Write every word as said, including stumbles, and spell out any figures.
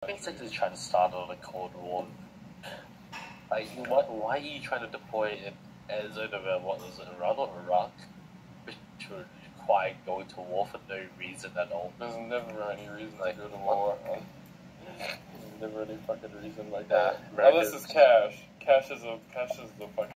basically trying to start on a Cold War. Like, what, why are you trying to deploy it as in uh, what was it, Iran or Iraq? Which would require going to war for no reason at all. There's never any reason like, to go to war. There's never any fucking reason like that. Yeah, Unless it's cash. Cash is a cash is the fucking